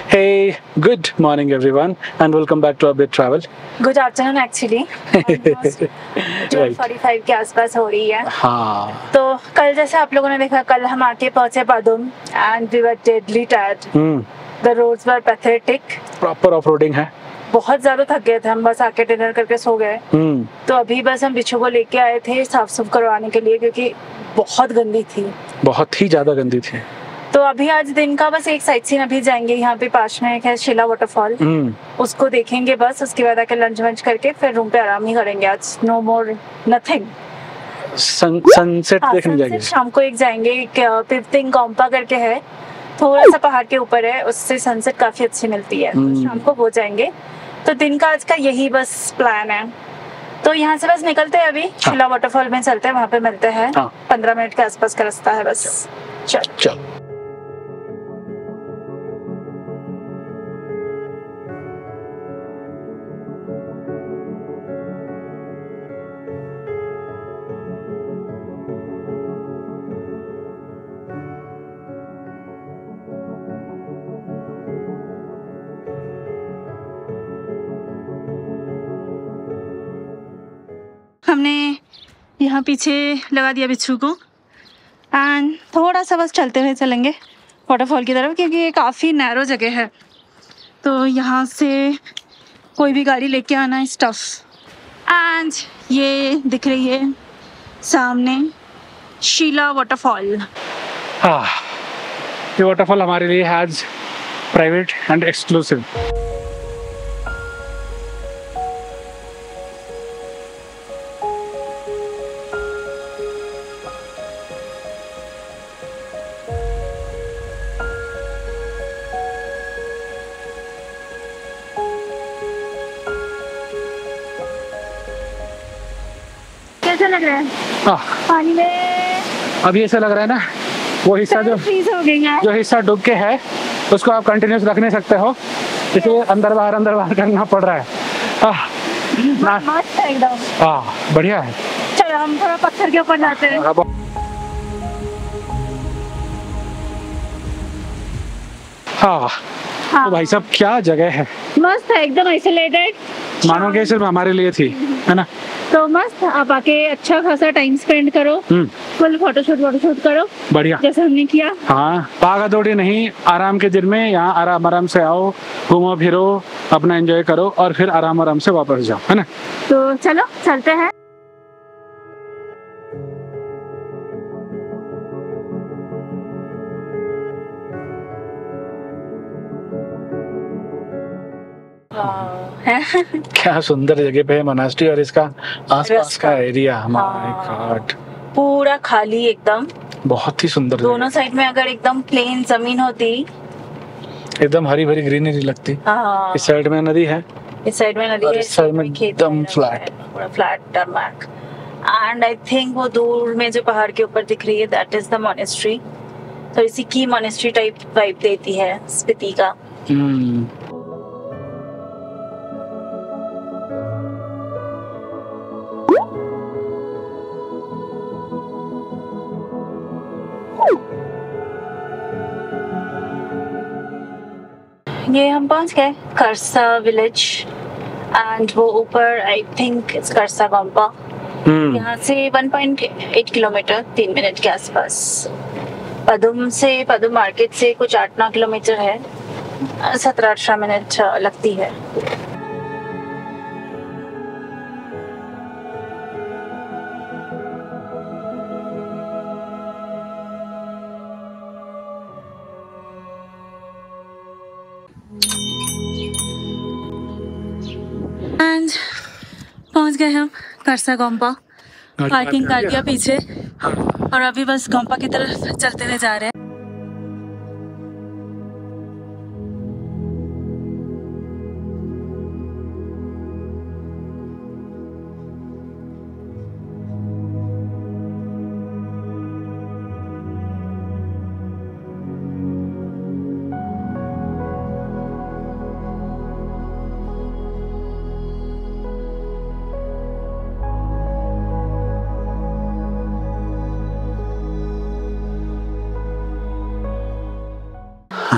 Hey, good morning everyone and welcome back to Update Travel. Good afternoon actually Right. 12:45 के आसपास हो रही है। हाँ. तो कल जैसे आप लोगों ने देखा, कल हम आके पहुंचे Padum and we were deadly tired. The roads were pathetic. Proper off-roading है. बहुत ज्यादा थक गए थे हम, बस आके डिनर करके सो गए। तो अभी बस हम बिच्छू को लेके आए थे साफ सुफ करवाने के लिए, क्योंकि बहुत गंदी थी, बहुत ही ज्यादा गंदी थी. तो अभी आज दिन का बस एक साइट सीन अभी जाएंगे। यहाँ पे पास में एक है शिला वाटरफॉल, उसको देखेंगे बस। उसके बाद आके लंच वंच करके फिर रूम पे आराम ही करेंगे आज। No more nothing. सनसेट देखने जाएंगे. शाम को एक जाएंगे, एक पिपतिंग गोम्पा करके है, थोड़ा सा पहाड़ के ऊपर है, उससे सनसेट काफी अच्छी मिलती है। तो शाम को वो जाएंगे। तो दिन का आज का यही बस प्लान है। तो यहाँ से बस निकलते हैं अभी, शिला वाटरफॉल में चलते हैं, वहाँ पे मिलते हैं। 15 मिनट के आसपास का रास्ता है बस। चल। हमने यहाँ पीछे लगा दिया बिच्छू को एंड थोड़ा सा बस चलते हुए चलेंगे वाटरफॉल की तरफ, क्योंकि ये काफ़ी नैरो जगह है। तो यहाँ से कोई भी गाड़ी लेके आना इज टफ। एंड ये दिख रही है सामने शिला वाटरफॉल। ये वाटरफॉल हमारे लिए है आज प्राइवेट एंड एक्सक्लूसिव. कैसा लग रहा है पानी में? अभी ऐसा लग रहा है ना, वो हिस्सा जो हिस्सा डूब के है उसको आप कंटिन्यूस रख नहीं सकते हो, इसलिए अंदर बाहर करना पड़ रहा है. मस्त है एकदम। बढ़िया है. चलो हम थोड़ा पत्थर के ऊपर जाते हैं। तो भाई साहब क्या जगह है, मस्त है एकदम, आइसोलेटेड, मानो कि सिर्फ हमारे लिए थी, है ना? तो मस्त, आप आके अच्छा खासा टाइम स्पेंड करो, फुल फोटोशूट करो, बढ़िया जैसे हमने किया। हाँ, भागा दौड़ी नहीं, आराम के दिन में यहाँ आराम से आओ, घूमो फिरो, अपना एंजॉय करो और फिर आराम से वापस जाओ, है ना? तो चलो चलते हैं। क्या सुंदर जगह पे है मोनास्ट्री और इसका आसपास का एरिया। माय गॉड, पूरा खाली एकदम, बहुत ही सुंदर। दोनों साइड में अगर एकदम प्लेन जमीन होती, एकदम हरी भरी ग्रीनरी लगती। इस साइड में नदी है, इस साइड में नदी है, इस साइड में एकदम फ्लैट, पूरा flat tarmac. And I think वो दूर में जो पहाड़ के ऊपर दिख रही है, दैट इज द मोनेस्ट्री। तो इसी की मोनेस्ट्री टाइप वाइब देती है स्पीति का। ये हम पहुंच गए करसा विलेज एंड वो ऊपर आई थिंक इट्स करसा गोम्पा। यहाँ से 1.8 किलोमीटर, 3 मिनट के आसपास। पदुम मार्केट से कुछ 8-9 किलोमीटर है, 17-18 मिनट लगती है। एंड पहुंच गए हम करसा गोम्पा। पार्किंग कर दिया पीछे और अभी बस गोम्पा की तरफ चलते हुए जा रहे हैं।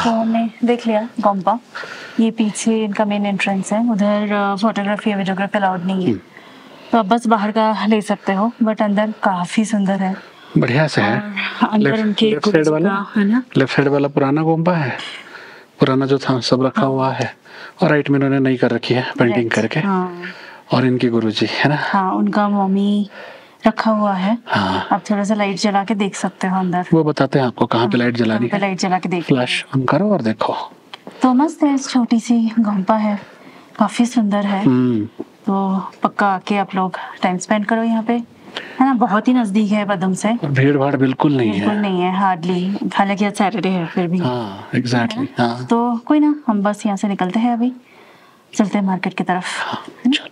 तो हमने देख लिया गोम्पा। ये पीछे इनका मेन एंट्रेंस है, उधर फोटोग्राफी वीडियोग्राफी अलाउड नहीं है, तो आप बस बाहर का ले सकते हो, बट अंदर काफी सुंदर है, बढ़िया से है। अंदर उनके लेफ्ट साइड वाला है ना, लेफ्ट साइड वाला पुराना गोम्पा है, पुराना जो था सब रखा हुआ है, और राइट में इन्होंने नई कर रखी है पेंटिंग करके। हाँ। और इनके गुरुजी है ना, हाँ, उनका मम्मी रखा हुआ है। हाँ। आप थोड़ा सा लाइट जला के देख सकते हो अंदर, वो बताते हैं आपको कहाँ पे लाइट जलानी है। लाइट जला के देख, फ्लैश ऑन करो और देखो। तो मस्त है, छोटी सी गोम्पा है, काफी सुंदर है। तो पक्का आके आप लोग टाइम स्पेंड करो यहाँ पे, है ना, बहुत ही नजदीक है पदम से, भीड़ भाड़ बिल्कुल नहीं है, हार्डली, हालांकि आज सैटरडे है फिर भी। हाँ, एग्जैक्टली। हाँ। तो कोई ना, हम बस यहाँ से निकलते हैं, अभी चलते हैं मार्केट की तरफ। हाँ,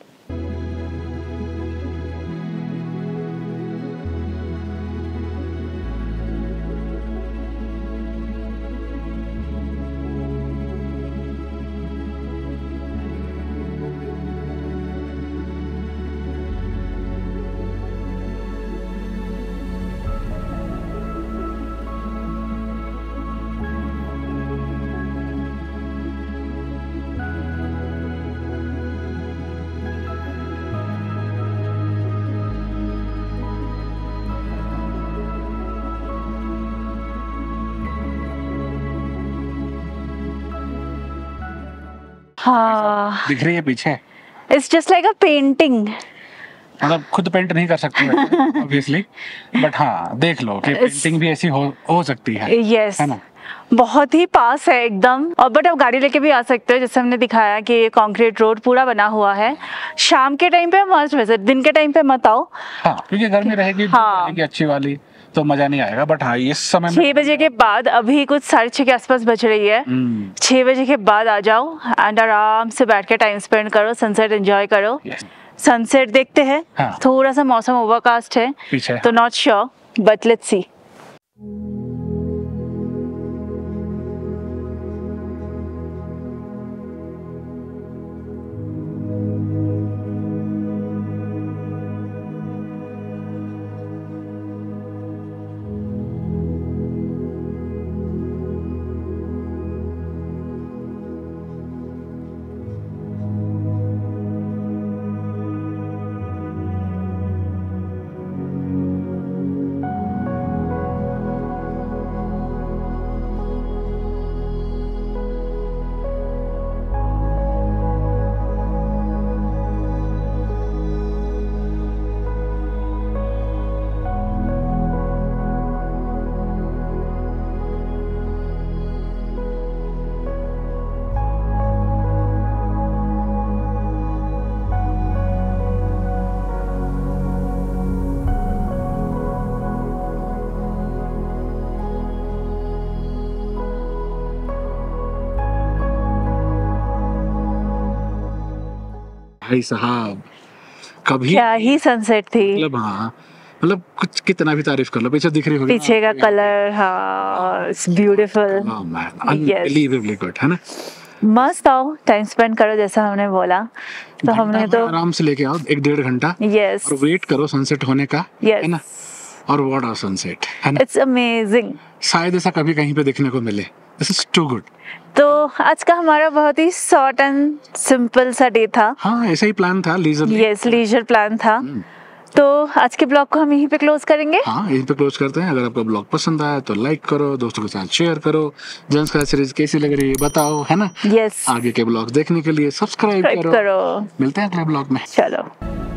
हाँ, दिख रही है पीछे। It's just like a painting. मतलब खुद पेंट नहीं कर सकती ऑब्वियसली, बट हाँ देख लो कि पेंटिंग भी ऐसी हो सकती है। Yes. है ना, बहुत ही पास है एकदम, और बट आप गाड़ी लेके भी आ सकते हो, जैसे हमने दिखाया कि कंक्रीट रोड पूरा बना हुआ है। शाम के टाइम पे मस्त, वैसे दिन के टाइम पे मत आओ, हाँ, क्योंकि गर्मी रहेगी, रहेगी अच्छी वाली, तो मजा नहीं आएगा। बट हाँ, इस समय 6 बजे के बाद, अभी कुछ 6:30 के आसपास बज रही है, 6 बजे के बाद आ जाओ एंड आराम से बैठ के टाइम स्पेंड करो, सनसेट एंजॉय करो। सनसेट देखते हैं। हाँ। थोड़ा सा मौसम ओवरकास्ट है पीछे, तो not sure, but let's see. भाई साहब, कभी क्या ही सनसेट थी, मतलब हाँ, मतलब कुछ कितना भी तारीफ कर लो, पीछे दिख रही होगी, पीछे का कलर, हाँ, इट्स ब्यूटीफुल, अनबिलीवेबली गुड, है ना। मस्त आओ, टाइम स्पेंड करो, जैसा हमने बोला, तो हमने तो आराम से लेके आओ 1-1.5 घंटा, यस, और वेट करो सनसेट होने का, है ना, और व्हाट अ सनसेट, है ना, इट्स अमेजिंग, शायद ऐसा कभी कहीं पे देखने को मिले, दिस इज टू गुड। तो आज का हमारा बहुत ही शॉर्ट एंड सिंपल सा डे था, हाँ, ऐसा ही प्लान था, लीजर प्लान था। तो आज के ब्लॉग को हम यहीं पे क्लोज करेंगे, हाँ, यहीं पे क्लोज करते हैं। अगर आपको ब्लॉग पसंद आया तो लाइक करो, दोस्तों के साथ शेयर करो, जेंट्स का सीरीज कैसी लग रही है बताओ, है ना, यस, आगे के ब्लॉग देखने के लिए सब्सक्राइब करो। मिलते हैं अगले ब्लॉग में, चलो।